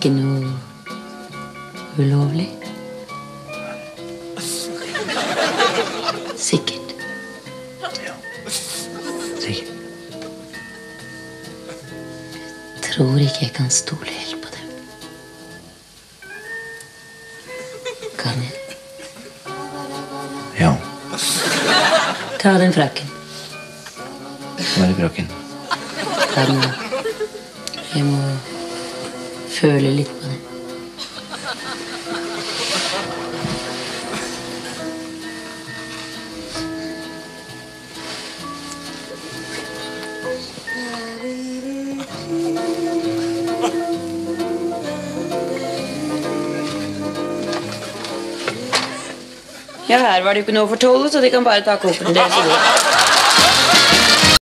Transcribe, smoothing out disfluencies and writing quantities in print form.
ikke noe ulovlig? Sikkert. Ja, sikkert. Tror ikke jeg kan stole helt på dem. Kan jeg? Ja. Ta den frakken. Hva er i frakken? Ta den av. Jeg må føle litt på den. Ja, her var det jo ikke noe å fortåle, så de kan bare ta koppen deres.